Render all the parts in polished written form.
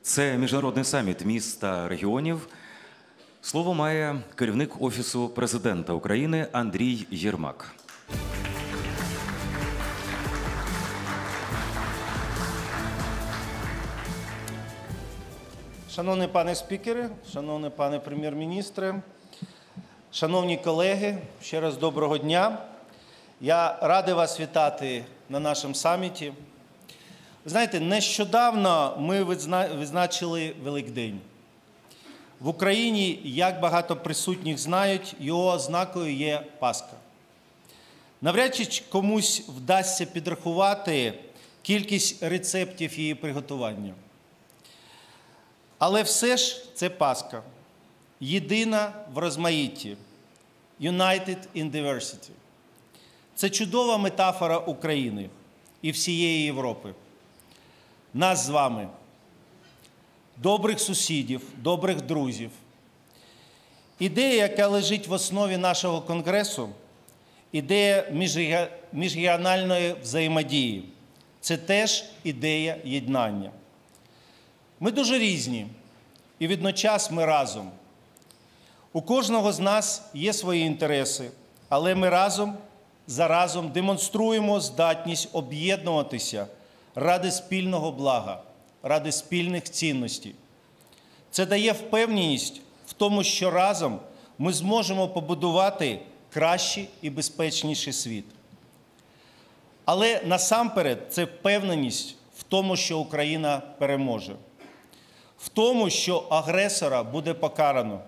Це міжнародний саміт міст та регіонів. Слово має керівник Офісу президента України Андрій Єрмак. Шановний пане спікере, шановний пане прем'єр-міністре, шановні колеги, ще раз доброго дня. Я радий вас вітати на нашому саміті. Ви знаєте, нещодавно ми відзначили Великдень. В Україні, як багато присутніх знають, його ознакою є Пасха. Навряд чи комусь вдасться підрахувати кількість рецептів її приготування. Але все ж це Пасха. Єдина в розмаїтті. United in diversity. Це чудова метафора України і всієї Європи. Нас з вами, добрих сусідів, добрих друзів. Ідея, яка лежить в основі нашого Конгресу, ідея міжрегіональної взаємодії. Це теж ідея єднання. Ми дуже різні, і водночас ми разом. У кожного з нас є свої інтереси, але ми разом за разом демонструємо здатність об'єднуватися ради спільного блага, ради спільних цінностей. Це дає впевненість в тому, що разом ми зможемо побудувати кращий і безпечніший світ. Але насамперед це впевненість в тому, що Україна переможе. В тому, що агресора буде покарано.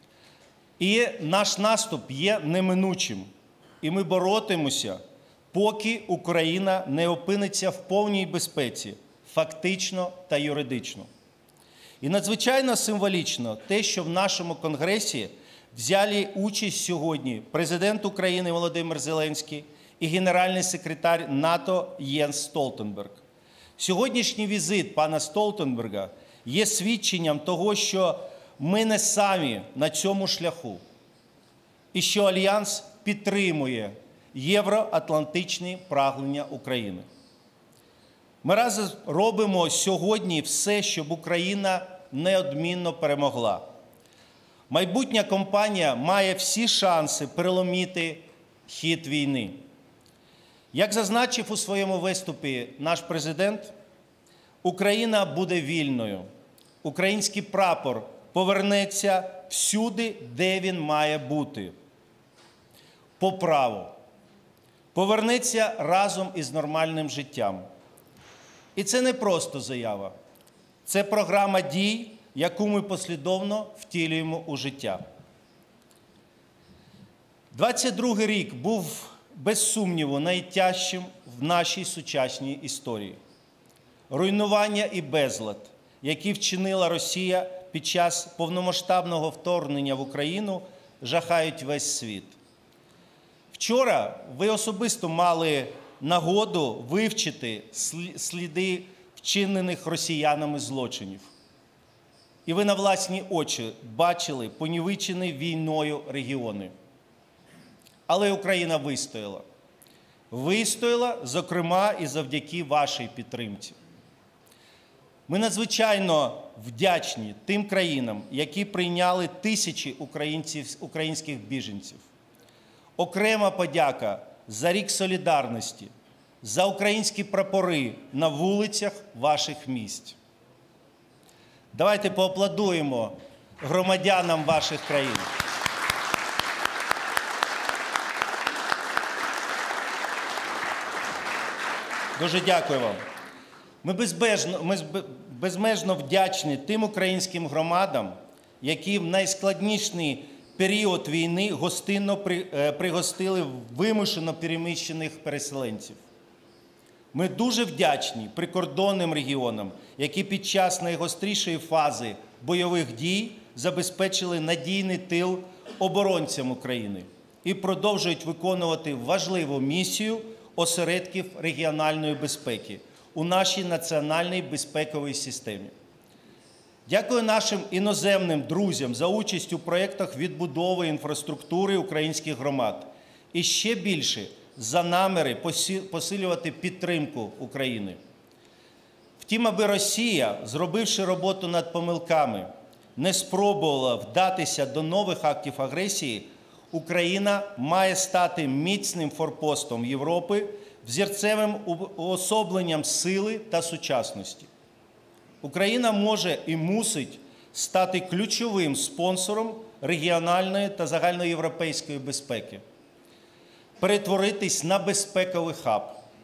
І наш наступ є неминучим. І ми боротимемося, поки Україна не опиниться в повній безпеці, фактично та юридично. І надзвичайно символічно те, що в нашому Конгресі взяли участь сьогодні президент України Володимир Зеленський і генеральний секретар НАТО Єнс Столтенберг. Сьогоднішній візит пана Столтенберга є свідченням того, що ми не самі на цьому шляху, і що Альянс підтримує євроатлантичні прагнення України. Ми разом робимо сьогодні все, щоб Україна неодмінно перемогла. Майбутня кампанія має всі шанси переломити хід війни. Як зазначив у своєму виступі наш президент, Україна буде вільною. Український прапор повернеться всюди, де він має бути. По праву. Повернеться разом із нормальним життям. І це не просто заява. Це програма дій, яку ми послідовно втілюємо у життя. 22-й рік був, без сумніву, найтяжчим в нашій сучасній історії. Руйнування і безлад, які вчинила Росія під час повномасштабного вторгнення в Україну, жахають весь світ. Вчора ви особисто мали нагоду вивчити сліди вчинених росіянами злочинів. І ви на власні очі бачили понівечені війною регіони. Але Україна вистояла. Вистояла, зокрема, і завдяки вашій підтримці. Ми надзвичайно вдячні тим країнам, які прийняли тисячі українських біженців. Окрема подяка за рік солідарності, за українські прапори на вулицях ваших міст. Давайте поаплодуємо громадянам ваших країн. Дуже дякую вам. Ми безмежно вдячні тим українським громадам, які в найскладніший період війни гостинно пригостили вимушено переміщених переселенців. Ми дуже вдячні прикордонним регіонам, які під час найгострішої фази бойових дій забезпечили надійний тил оборонцям України і продовжують виконувати важливу місію осередків регіональної безпеки у нашій національній безпековій системі. Дякую нашим іноземним друзям за участь у проєктах відбудови інфраструктури українських громад. І ще більше за наміри посилювати підтримку України. Втім, аби Росія, зробивши роботу над помилками, не спробувала вдатися до нових актів агресії, Україна має стати міцним форпостом Європи, взірцевим уособленням сили та сучасності. Україна може і мусить стати ключовим спонсором регіональної та загальноєвропейської безпеки, перетворитись на безпековий хаб.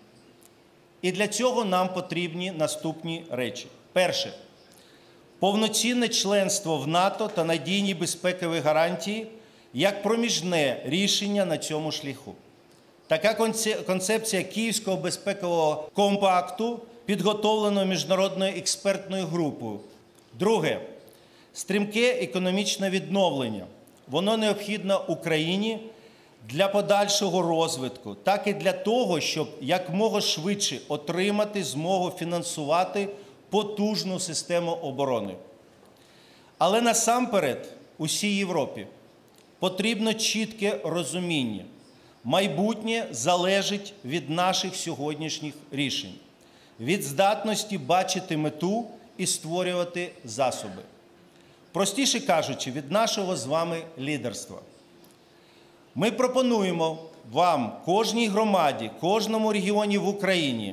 І для цього нам потрібні наступні речі. Перше. Повноцінне членство в НАТО та надійні безпекові гарантії як проміжне рішення на цьому шляху. Така концепція Київського безпекового компакту підготовлена міжнародною експертною групою. Друге. Стрімке економічне відновлення. Воно необхідно Україні для подальшого розвитку, так і для того, щоб якомога швидше отримати змогу фінансувати потужну систему оборони. Але насамперед усій Європі потрібно чітке розуміння. Майбутнє залежить від наших сьогоднішніх рішень, від здатності бачити мету і створювати засоби. Простіше кажучи, від нашого з вами лідерства. Ми пропонуємо вам, кожній громаді, кожному регіоні в Україні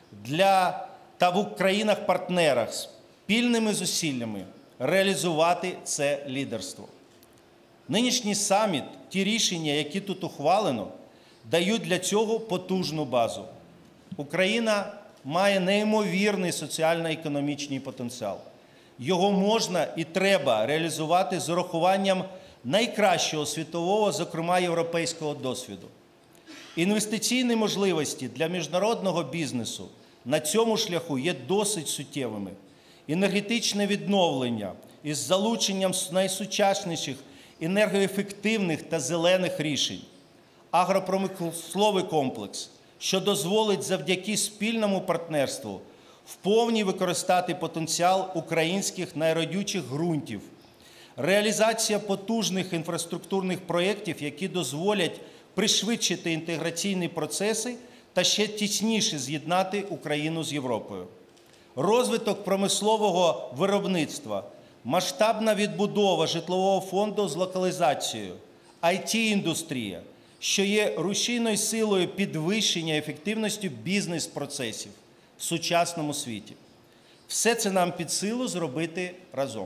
та в країнах-партнерах спільними зусиллями реалізувати це лідерство. Нинішній саміт, ті рішення, які тут ухвалено, дають для цього потужну базу. Україна має неймовірний соціально-економічний потенціал. Його можна і треба реалізувати з урахуванням найкращого світового, зокрема європейського досвіду. Інвестиційні можливості для міжнародного бізнесу на цьому шляху є досить суттєвими. Енергетичне відновлення із залученням найсучасніших енергоефективних та зелених рішень. Агропромисловий комплекс, що дозволить завдяки спільному партнерству вповні використати потенціал українських найродючих ґрунтів. Реалізація потужних інфраструктурних проєктів, які дозволять пришвидшити інтеграційні процеси та ще тісніше з'єднати Україну з Європою. Розвиток промислового виробництва, масштабна відбудова житлового фонду з локалізацією, IT-індустрія, що є рушійною силою підвищення ефективності бізнес-процесів в сучасному світі. Все це нам під силу зробити разом.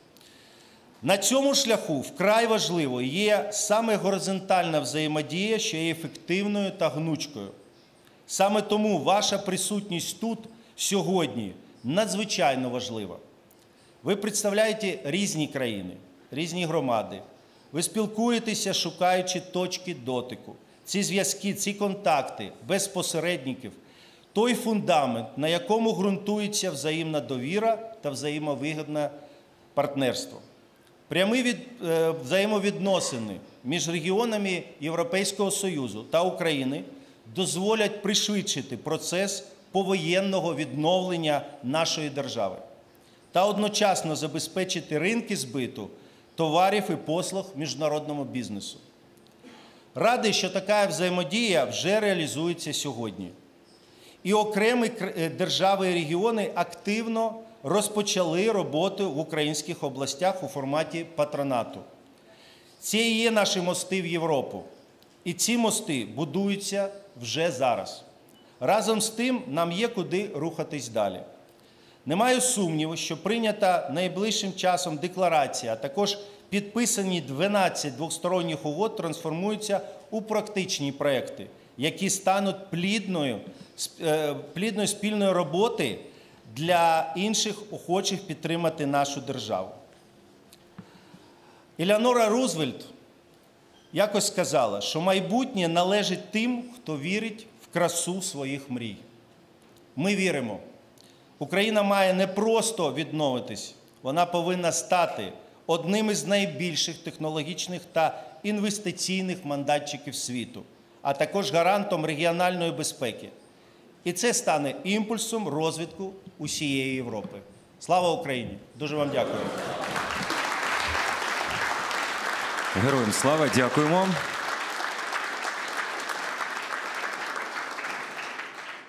На цьому шляху вкрай важливо є саме горизонтальна взаємодія, що є ефективною та гнучкою. Саме тому ваша присутність тут сьогодні надзвичайно важлива. Ви представляєте різні країни, різні громади. Ви спілкуєтеся, шукаючи точки дотику. Ці зв'язки, ці контакти без посередників – той фундамент, на якому ґрунтується взаємна довіра та взаємовигідне партнерство. Прямі взаємовідносини між регіонами Європейського Союзу та України дозволять пришвидшити процес повоєнного відновлення нашої держави та одночасно забезпечити ринки збиту товарів і послуг міжнародному бізнесу. Радий, що така взаємодія вже реалізується сьогодні. І окремі держави і регіони активно розпочали роботу в українських областях у форматі патронату. Це і є наші мости в Європу. І ці мости будуються вже зараз. Разом з тим нам є куди рухатись далі. Немає сумніву, що прийнята найближчим часом декларація, а також підписані 12 двосторонніх угод трансформуються у практичні проекти, які стануть плідною спільної роботи для інших охочих підтримати нашу державу. Елеонора Рузвельт якось сказала, що майбутнє належить тим, хто вірить в красу своїх мрій. Ми віримо. Україна має не просто відновитись, вона повинна стати одним із найбільших технологічних та інвестиційних майданчиків світу, а також гарантом регіональної безпеки. І це стане імпульсом розвитку усієї Європи. Слава Україні! Дуже вам дякую. Героям слава, дякуємо.